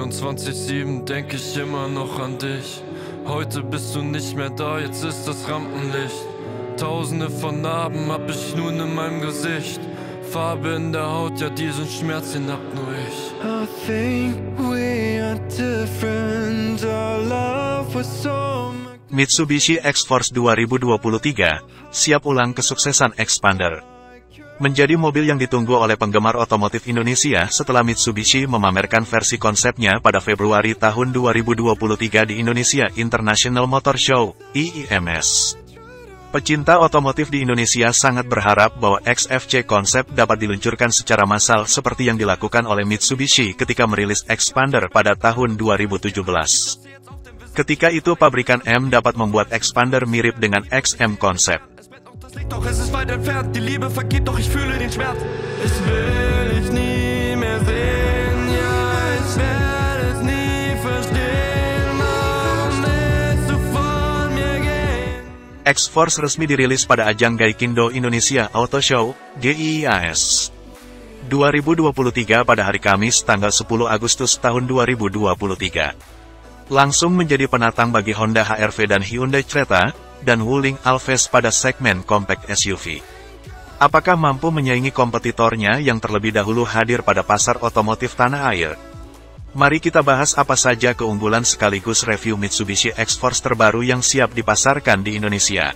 24/7 denk ich immer noch an dich. Heute bist du nicht mehr da, jetzt ist das Rampenlicht. Tausende von Narben hab ich nun in meinem Gesicht. Farbe in der Haut, ja diesen Schmerz, den hab nur ich. I think we are different, our love was so Mitsubishi X-Force 2023, siap ulang kesuksesan Xpander. Menjadi mobil yang ditunggu oleh penggemar otomotif Indonesia setelah Mitsubishi memamerkan versi konsepnya pada Februari tahun 2023 di Indonesia International Motor Show, IIMS. Pecinta otomotif di Indonesia sangat berharap bahwa XFC konsep dapat diluncurkan secara massal seperti yang dilakukan oleh Mitsubishi ketika merilis Xpander pada tahun 2017. Ketika itu pabrikan M dapat membuat Xpander mirip dengan XM konsep. Doch es ist weit entfernt, die Liebe vergeht, doch ich fühle den Schmerz. Ich will dich nie mehr sehen, ja, ich werde es nie verstehen, warum willst du von mir gehen? X-Force resmi dirilis pada ajang Gaikindo Indonesia Auto Show, GIIAS 2023 pada hari Kamis tanggal 10 Agustus tahun 2023. Langsung menjadi penantang bagi Honda HR-V dan Hyundai Creta, dan Wuling Alphard pada segmen compact SUV. Apakah mampu menyaingi kompetitornya yang terlebih dahulu hadir pada pasar otomotif tanah air? Mari kita bahas apa saja keunggulan sekaligus review Mitsubishi X-Force terbaru yang siap dipasarkan di Indonesia.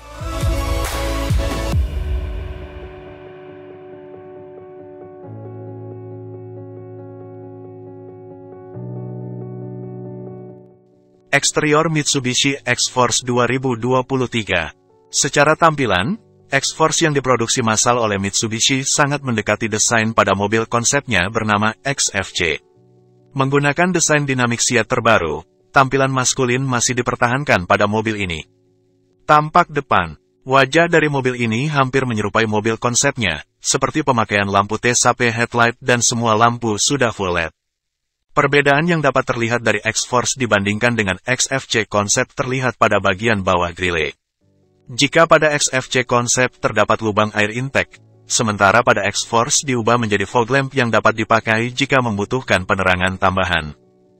Eksterior Mitsubishi X-Force 2023. Secara tampilan, X-Force yang diproduksi massal oleh Mitsubishi sangat mendekati desain pada mobil konsepnya bernama XFC. Menggunakan desain dinamik Seat terbaru, tampilan maskulin masih dipertahankan pada mobil ini. Tampak depan, wajah dari mobil ini hampir menyerupai mobil konsepnya, seperti pemakaian lampu TSP headlight dan semua lampu sudah full LED. Perbedaan yang dapat terlihat dari X-Force dibandingkan dengan XFC konsep terlihat pada bagian bawah grille. Jika pada XFC konsep terdapat lubang air intake, sementara pada X-Force diubah menjadi fog lamp yang dapat dipakai jika membutuhkan penerangan tambahan.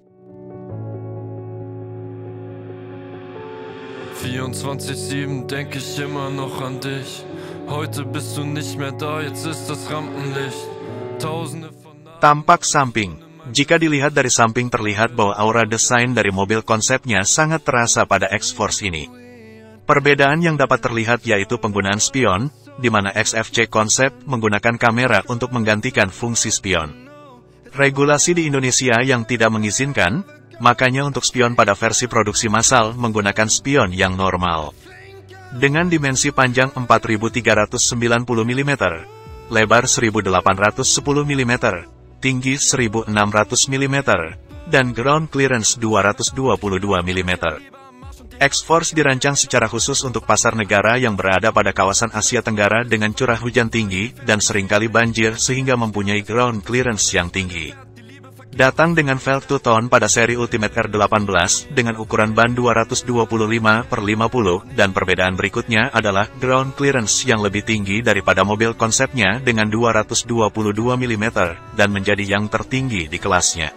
24/7 denk ich immer noch an dich. Heute bist du nicht mehr da, jetzt ist das Rampenlicht. Tausende von Tampak samping. Jika dilihat dari samping terlihat bahwa aura desain dari mobil konsepnya sangat terasa pada X-Force ini. Perbedaan yang dapat terlihat yaitu penggunaan spion, di mana XFC konsep menggunakan kamera untuk menggantikan fungsi spion. Regulasi di Indonesia yang tidak mengizinkan, makanya untuk spion pada versi produksi massal menggunakan spion yang normal. Dengan dimensi panjang 4390 mm, lebar 1810 mm, tinggi 1600 mm, dan ground clearance 222 mm. X-Force dirancang secara khusus untuk pasar negara yang berada pada kawasan Asia Tenggara dengan curah hujan tinggi dan seringkali banjir sehingga mempunyai ground clearance yang tinggi. Datang dengan velg 2-tone pada seri Ultimate R18 dengan ukuran ban 225/50 dan perbedaan berikutnya adalah ground clearance yang lebih tinggi daripada mobil konsepnya dengan 222 mm dan menjadi yang tertinggi di kelasnya.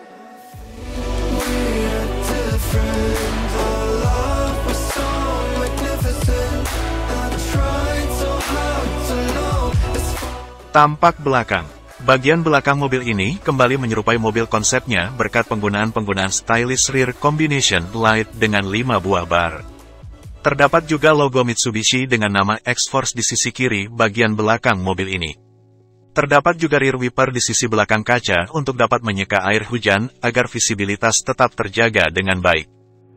Tampak belakang. Bagian belakang mobil ini kembali menyerupai mobil konsepnya berkat penggunaan stylish rear combination light dengan 5 buah bar. Terdapat juga logo Mitsubishi dengan nama X-Force di sisi kiri bagian belakang mobil ini. Terdapat juga rear wiper di sisi belakang kaca untuk dapat menyeka air hujan agar visibilitas tetap terjaga dengan baik.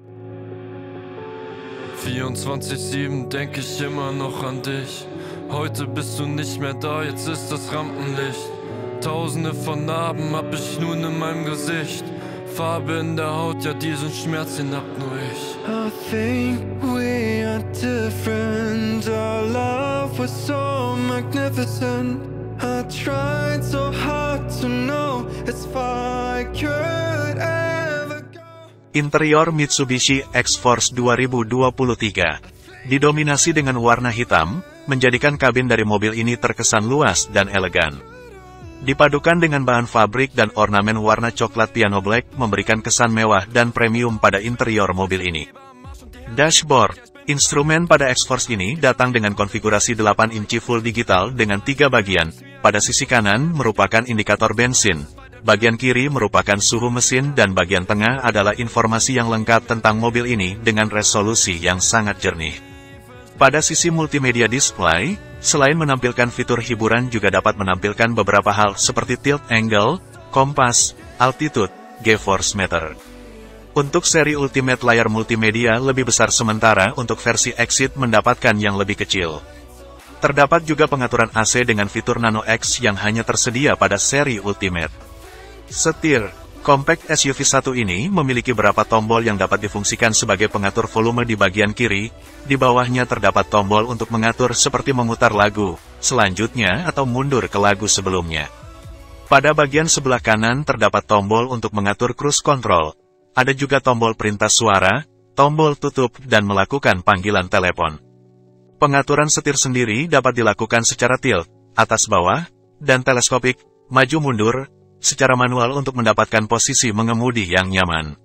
24/7 denk ich immer noch an dich. Heute bist du nicht mehr da, jetzt ist das Rampenlicht. Tausende von Narben hab ich nun in meinem Gesicht. Farbe in der Haut, ja diesen Schmerz, den hab nur ich. I think we are different, our love was so magnificent. I tried so hard to know as far I could ever go. Interior Mitsubishi X-Force 2023 didominasi dengan warna hitam, menjadikan kabin dari mobil ini terkesan luas dan elegan. Dipadukan dengan bahan fabrik dan ornamen warna coklat piano black memberikan kesan mewah dan premium pada interior mobil ini. Dashboard. Instrumen pada X-Force ini datang dengan konfigurasi 8 inci full digital dengan 3 bagian. Pada sisi kanan merupakan indikator bensin, bagian kiri merupakan suhu mesin dan bagian tengah adalah informasi yang lengkap tentang mobil ini dengan resolusi yang sangat jernih. Pada sisi multimedia display, selain menampilkan fitur hiburan juga dapat menampilkan beberapa hal seperti tilt angle, kompas, altitude, G-force meter. Untuk seri Ultimate layar multimedia lebih besar sementara untuk versi Exit mendapatkan yang lebih kecil. Terdapat juga pengaturan AC dengan fitur Nano X yang hanya tersedia pada seri Ultimate. Setir. Compact SUV 1 ini memiliki beberapa tombol yang dapat difungsikan sebagai pengatur volume di bagian kiri. Di bawahnya terdapat tombol untuk mengatur seperti memutar lagu selanjutnya atau mundur ke lagu sebelumnya. Pada bagian sebelah kanan terdapat tombol untuk mengatur cruise control. Ada juga tombol perintah suara, tombol tutup dan melakukan panggilan telepon. Pengaturan setir sendiri dapat dilakukan secara tilt, atas bawah, dan teleskopik, maju mundur, secara manual untuk mendapatkan posisi mengemudi yang nyaman.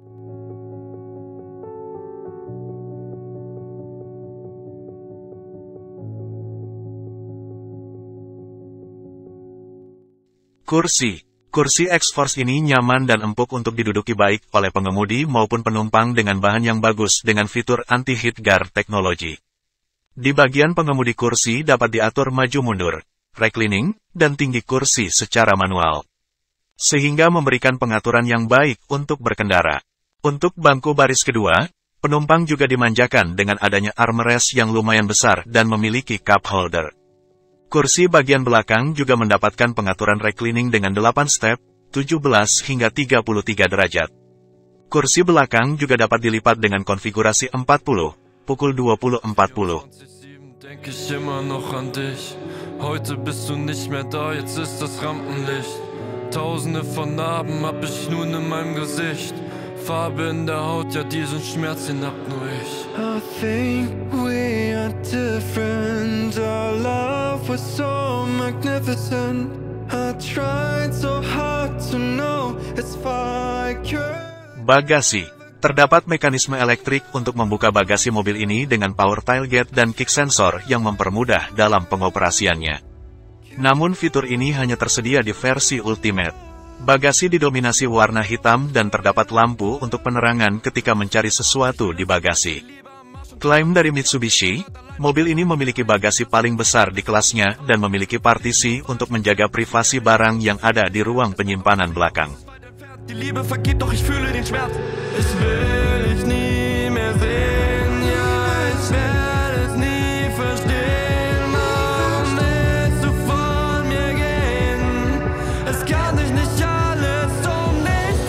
Kursi. Kursi X-Force ini nyaman dan empuk untuk diduduki baik oleh pengemudi maupun penumpang dengan bahan yang bagus dengan fitur anti-heat guard teknologi. Di bagian pengemudi kursi dapat diatur maju mundur, reclining, dan tinggi kursi secara manual. Sehingga memberikan pengaturan yang baik untuk berkendara. Untuk bangku baris kedua, penumpang juga dimanjakan dengan adanya armrest yang lumayan besar dan memiliki cup holder. Kursi bagian belakang juga mendapatkan pengaturan reclining dengan 8 step, 17 hingga 33 derajat. Kursi belakang juga dapat dilipat dengan konfigurasi 40, pukul 20.40. Denk ich immer noch an dich. Heute bist du nicht mehr da, jetzt ist das Rampenlicht. Tausende von Narben hab ich nun in meinem Gesicht. Farbe in der Haut, ja diesen Schmerz, den hab nur ich. I think we are different. Our love was so magnificent. I tried so hard to know it's fire. Bagasi. Terdapat mekanisme elektrik untuk membuka bagasi mobil ini dengan power tailgate dan kick sensor yang mempermudah dalam pengoperasiannya. Namun fitur ini hanya tersedia di versi Ultimate. Bagasi didominasi warna hitam dan terdapat lampu untuk penerangan ketika mencari sesuatu di bagasi. Klaim dari Mitsubishi, mobil ini memiliki bagasi paling besar di kelasnya dan memiliki partisi untuk menjaga privasi barang yang ada di ruang penyimpanan belakang. Die Liebe vergeht, doch ich fühle den Schmerz. Ich will dich nie mehr sehen, ja, ich werde es nie verstehen. Warum willst du von mir gehen? Es kann dich nicht alles um dich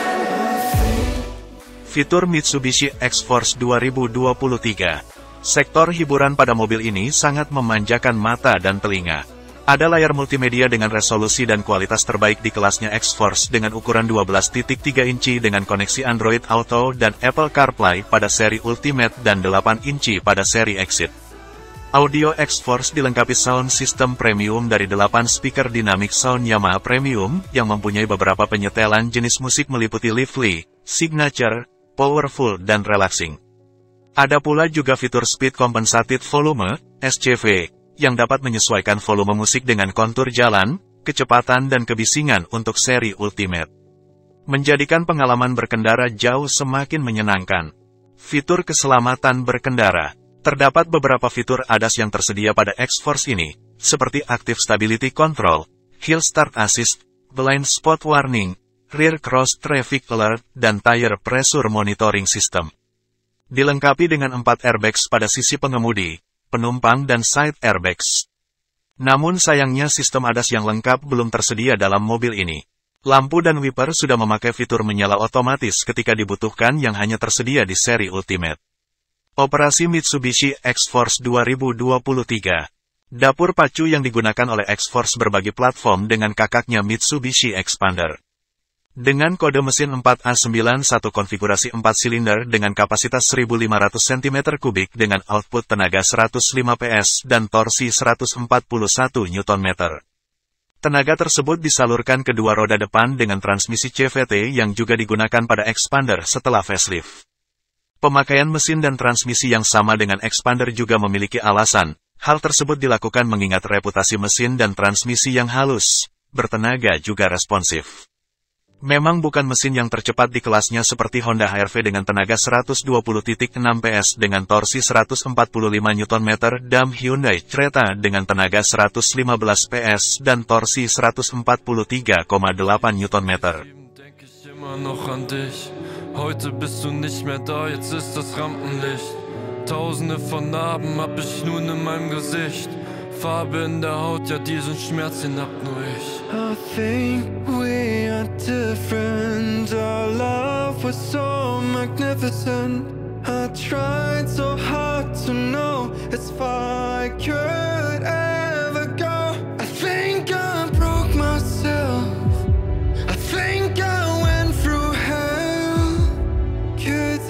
drehen. Fitur Mitsubishi X-Force 2023. Sektor hiburan pada mobil ini sangat memanjakan mata dan telinga. Ada layar multimedia dengan resolusi dan kualitas terbaik di kelasnya X-Force dengan ukuran 12.3 inci dengan koneksi Android Auto dan Apple CarPlay pada seri Ultimate dan 8 inci pada seri Exit. Audio X-Force dilengkapi sound system premium dari 8 speaker dynamic sound Yamaha Premium yang mempunyai beberapa penyetelan jenis musik meliputi lively, signature, powerful dan relaxing. Ada pula juga fitur speed compensated volume, SCV, yang dapat menyesuaikan volume musik dengan kontur jalan, kecepatan dan kebisingan untuk seri Ultimate. Menjadikan pengalaman berkendara jauh semakin menyenangkan. Fitur keselamatan berkendara. Terdapat beberapa fitur ADAS yang tersedia pada X-Force ini, seperti Active Stability Control, Hill Start Assist, Blind Spot Warning, Rear Cross Traffic Alert, dan Tire Pressure Monitoring System. Dilengkapi dengan 4 airbags pada sisi pengemudi, penumpang dan side airbags. Namun sayangnya sistem ADAS yang lengkap belum tersedia dalam mobil ini. Lampu dan wiper sudah memakai fitur menyala otomatis ketika dibutuhkan yang hanya tersedia di seri Ultimate. Operasi Mitsubishi X-Force 2023. Dapur pacu yang digunakan oleh X-Force berbagi platform dengan kakaknya Mitsubishi Xpander. Dengan kode mesin 4A91 konfigurasi 4 silinder dengan kapasitas 1500 cm3 dengan output tenaga 105 PS dan torsi 141 Nm. Tenaga tersebut disalurkan ke dua roda depan dengan transmisi CVT yang juga digunakan pada Expander setelah facelift. Pemakaian mesin dan transmisi yang sama dengan Expander juga memiliki alasan. Hal tersebut dilakukan mengingat reputasi mesin dan transmisi yang halus, bertenaga juga responsif. Memang bukan mesin yang tercepat di kelasnya seperti Honda HR-V dengan tenaga 120.6 PS dengan torsi 145 Nm dan Hyundai Creta dengan tenaga 115 PS dan torsi 143,8 Nm. Denk ich immer noch an dich. Heute bist du nicht mehr da, jetzt ist das Rampenlicht. Tausende von Narben hab ich nun in meinem Gesicht. Farbe in der Haut, ja diesen Schmerz, den hab nur ich. I think we are different. Our love was so magnificent. I tried so hard to know if I could ever go. I think I broke myself. I think I went through hell. 'Cause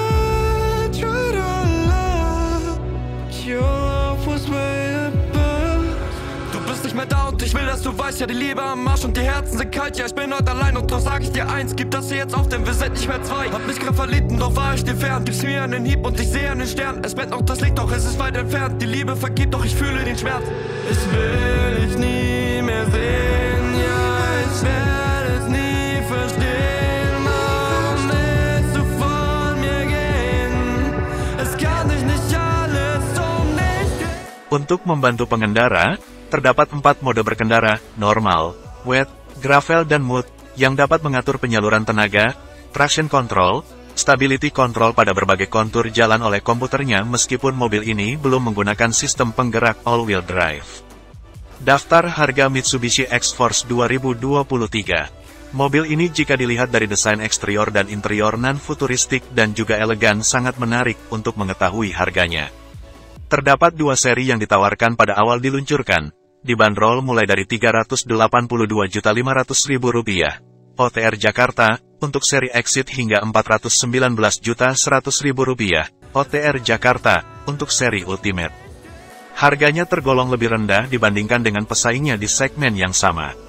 I tried our love, but your love was way above. Du bist nicht mehr da und ich will, dass du weißt, ja die Liebe am Arsch und die Herzen sind kalt. Ja, ich bin heute allein und doch sag ich dir eins, gib das hier jetzt auf, denn wir sind nicht mehr zwei. Hab mich grad verliebt und doch war ich dir fern. Gib's mir einen Hieb und ich sehe einen Stern. Es brennt noch das Licht, doch es ist weit entfernt. Die Liebe vergibt, doch ich fühle den Schmerz. Ich will dich nie mehr sehen, ja, ich werde es nie verstehen. Warum willst du von mir gehen? Es kann dich nicht alles um mich gehen. Untuk membantu pengendara, terdapat 4 mode berkendara, normal, wet, gravel dan mud, yang dapat mengatur penyaluran tenaga, traction control, stability control pada berbagai kontur jalan oleh komputernya meskipun mobil ini belum menggunakan sistem penggerak all-wheel drive. Daftar harga Mitsubishi X-Force 2023. Mobil ini jika dilihat dari desain eksterior dan interior non-futuristik dan juga elegan sangat menarik untuk mengetahui harganya. Terdapat 2 seri yang ditawarkan pada awal diluncurkan, dibanderol mulai dari Rp382.500.000, OTR Jakarta, untuk seri Exit hingga Rp419.100.000, OTR Jakarta, untuk seri Ultimate. Harganya tergolong lebih rendah dibandingkan dengan pesaingnya di segmen yang sama.